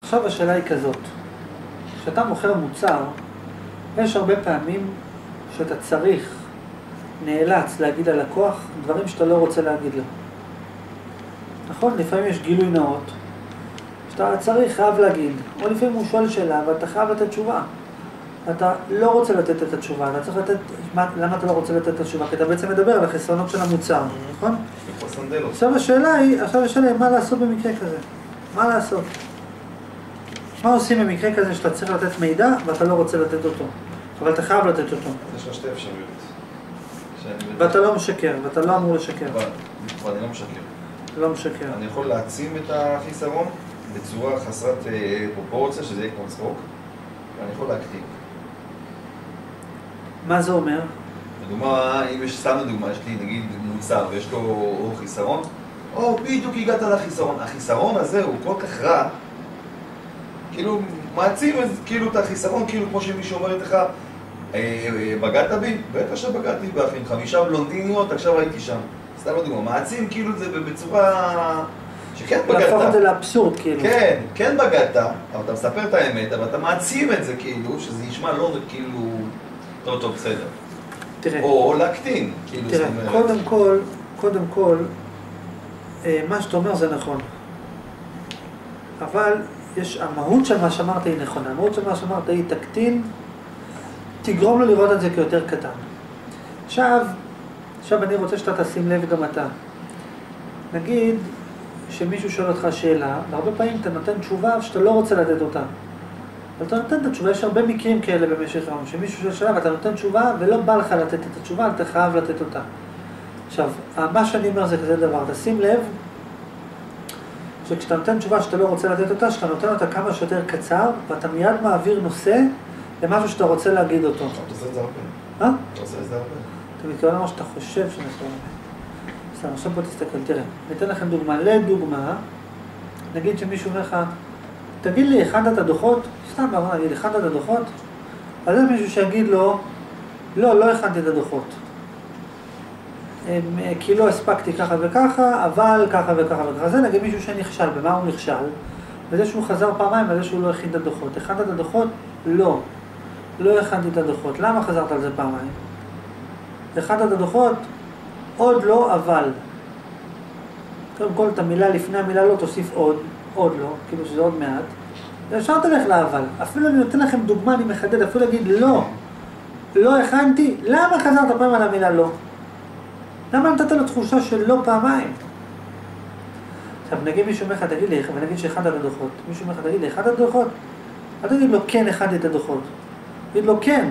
עכשיו השאלה היא כזאת, כשאתה מוכר מוצר, יש הרבה פעמים שאתה צריך, נאלץ להגיד ללקוח דברים שאתה לא רוצה להגיד לו. נכון? לפעמים יש גילוי נאות, שאתה צריך, חייב להגיד, או לפעמים הוא שואל שאלה ואתה חייב לתת תשובה. אתה לא רוצה לתת את התשובה, אתה צריך לתת, למה אתה לא רוצה לתת את התשובה? כי אתה בעצם מדבר על החסרונות של המוצר, נכון? עכשיו השאלה היא, מה לעשות במקרה כזה? מה לעשות? מה עושים במקרה כזה שאתה צריך לתת מידע ואתה לא רוצה לתת אותו? אבל אתה חייב לתת אותו. יש לך שתי אפשרויות. ואתה לא משקר, ואתה לא אמור לשקר. ואני לא משקר. לא משקר. אני יכול להעצים את החיסרון בצורה חסרת פרופורציה, שזה יהיה כמו צחוק, ואני יכול להקטין. מה זה אומר? לדוגמה, אם יש סתם לדוגמה, יש לי נגיד מוצר ויש לו או חיסרון, או בדיוק הגעת לחיסרון. החיסרון הזה הוא כל כך רע, כאילו מעצים כאילו את החיסרון, כאילו כמו שמישהו אומר לך, בגעת בי? בטח שבגעתי בך, עם 5 בלונדיניות, עכשיו הייתי שם. סתם לדוגמה, מעצים כאילו זה בצורה שכן בגעת. להפוך את זה לאבסורד כאילו. כן, כן בגעת, אבל אתה מספר את האמת, אבל אתה מעצים את זה כאילו, שזה נשמע לא כאילו, טוב, בסדר. תראה. או להקטין, כאילו תראה, קודם כל, מה שאתה אומר זה נכון. אבל המהות של מה שאמרת היא נכונה. המהות של מה שאמרת היא תקטין, תגרום לו לראות את זה כיותר קטן. עכשיו אני רוצה שאתה תשים לב גם אתה. נגיד שמישהו שואל אותך שאלה, והרבה פעמים אתה נותן תשובה שאתה לא רוצה לתת אותה. אבל אתה נותן את התשובה, יש הרבה מקרים כאלה במשך היום, שמישהו שואל שאלה ואתה נותן תשובה ולא בא לך לתת את התשובה, אתה חייב לתת אותה. עכשיו, מה שאני אומר זה כזה דבר, תשים לב, שכשאתה נותן תשובה שאתה לא רוצה לתת אותה, שאתה נותן אותה כמה שיותר קצר, ואתה מיד מעביר נושא למשהו שאתה רוצה להגיד אותו. אתה עושה את זה הרבה. אתה עושה את זה הרבה. אתה מתכוון למה שאתה חושב שנעשה הרבה. בסדר, עכשיו בוא תסתכל, תראה, ניתן לכם דוגמה. לדוגמה, נגיד שמישהו אומר לך, תגיד לי, הכנת את הדוחות? סתם בוא נגיד, הכנת את הדוחות? אז יש מישהו שיגיד לו, לא הכנתי את הדוחות. כי לא הספקתי ככה וככה, אבל ככה וככה וככה. זה נגיד מישהו שנכשל, במה הוא נכשל? וזה שהוא חזר פעמיים, וזה שהוא לא הכין את הדוחות. הכנת את הדוחות? לא הכנתי את הדוחות. למה חזרת על זה פעמיים? הכנת את הדוחות? עוד לא, אבל. קודם כל, את המילה לפני המילה לא תוסיף עוד לא, כאילו שזה עוד מעט. ואפשר תלך לאבל. אפילו אני נותן לכם דוגמה, אני מחדד, אפילו להגיד לא הכנתי. למה חזרת פעם על המילה לא? למה נתת לו תחושה של לא פעמיים? עכשיו נגיד מישהו אומר לך, תגיד לי, ונגיד שהכנת את הדוחות. מישהו אומר לך, תגיד לי, הכנת את הדוחות? אל תגיד לו, כן, הכנתי את הדוחות. תגיד לו, כן.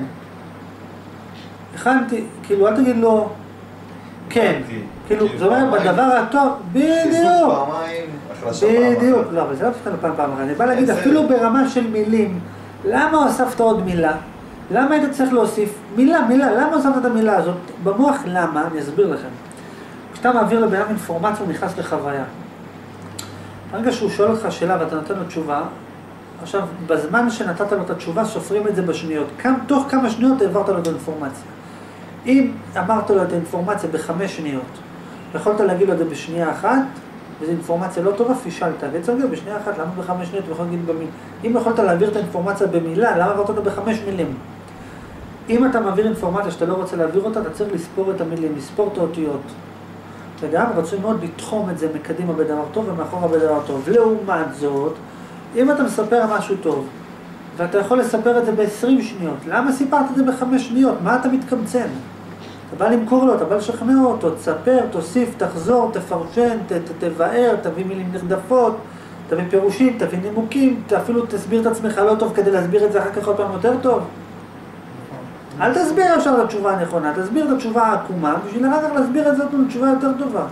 הכנתי, כאילו, אל תגיד לו, כן. כאילו, זאת אומרת, בדבר הטוב, בדיוק. בדיוק. לא, אבל זה לא תפחד פעם אחת. אני בא להגיד, אפילו ברמה של מילים, למה הוספת עוד מילה? למה היית צריך להוסיף? מילה, למה הוספת את המילה הזאת? במוח למה? אני אסביר לכם. כשאתה מעביר לבן אדם אינפורמציה, הוא נכנס לחוויה. ברגע שהוא שואל אותך שאלה ואתה נותן לו תשובה, עכשיו, בזמן שנתת לו את התשובה, סופרים את זה בשניות. תוך כמה שניות העברת לו את האינפורמציה. אם אמרת לו את האינפורמציה ב5 שניות, יכולת להגיד לו את זה בשנייה אחת, וזו אינפורמציה לא טובה, פישלת. וצריך להגיד בשנייה אחת, למה ב5 שניות? ויכול להגיד במילה. אם יכולת להעביר את האינפורמציה במילה, למה עברת אותה ב5 מילים? אם אתה מעביר אינפורמציה שאתה לא רוצה להעביר אותה, אתה צריך לספור את המילים, לספור את האותיות. וגם רצוי מאוד לתחום את זה מקדימה בדבר טוב ומאחורה בדבר טוב. לעומת זאת, אם אתה מספר משהו טוב, ואתה יכול לספר את זה ב20 שניות, למה סיפרת את זה ב5 שניות? מה אתה מתקמצן? אתה בא למכור לו, אתה בא לשכנע אותו, תספר, תוסיף, תחזור, תפרשן, תבאר, תביא מילים נרדפות, תביא פירושים, תביא נימוקים, אפילו תסביר את עצמך לא טוב כדי להסביר את זה אחר כך עוד פעם יותר טוב. אל תסביר עכשיו את התשובה הנכונה, תסביר את התשובה העקומה, בשביל אחר כך להסביר את זה לתשובה יותר טובה.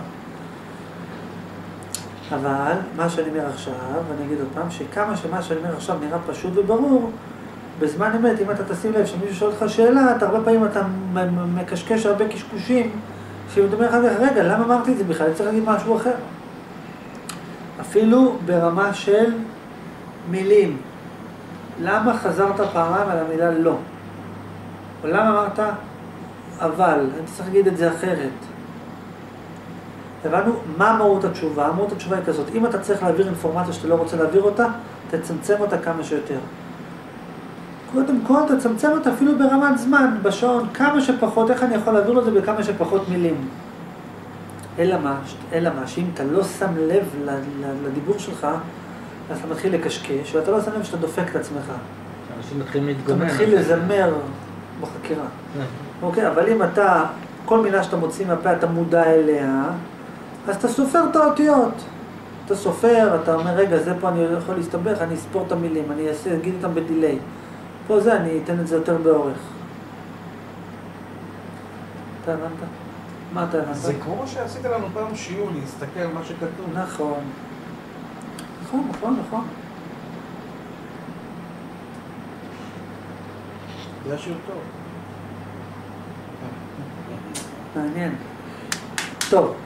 אבל מה שאני אומר עכשיו, ואני אגיד עוד פעם, שכמה שמה שאני אומר עכשיו נראה פשוט וברור, בזמן אמת, אם אתה תשים לב שמישהו שואל אותך שאלה, הרבה פעמים אתה מקשקש הרבה קשקושים, שאם אתה אומר לך, רגע, למה אמרתי את זה בכלל? אני צריך להגיד משהו אחר. אפילו ברמה של מילים. למה חזרת פעמיים על המילה לא? או למה אמרת, אבל, אני צריך להגיד את זה אחרת. הבנו מה מהות התשובה. מהות התשובה היא כזאת, אם אתה צריך להעביר אינפורמציה שאתה לא רוצה להעביר אותה, תצמצם אותה כמה שיותר. קודם כל, תצמצם אותה אפילו ברמת זמן, בשעון, כמה שפחות, איך אני יכול להעביר את זה בכמה שפחות מילים. אלא מה, שאם אתה לא שם לב לדיבור שלך, אז אתה מתחיל לקשקש, ואתה לא שם לב שאתה דופק את עצמך. אנשים מתחילים להתגונן. אתה מתחיל לזמר בחקירה. אוקיי, אבל אם אתה, כל מילה שאתה מוציא מהפה, אתה מודע אליה, אז אתה סופר את האותיות. אתה סופר, אתה אומר, רגע, זה פה אני יכול להסתבך, אני אספור את המילים, אני אגיד אותם בדיליי. פה זה, אני אתן את זה יותר באורך. אתה הבנת? מה אתה הבנת? זה כמו שעשית לנו פעם שיעור, להסתכל על מה שכתוב. נכון. נכון. זה השיעור טוב. מעניין. טוב.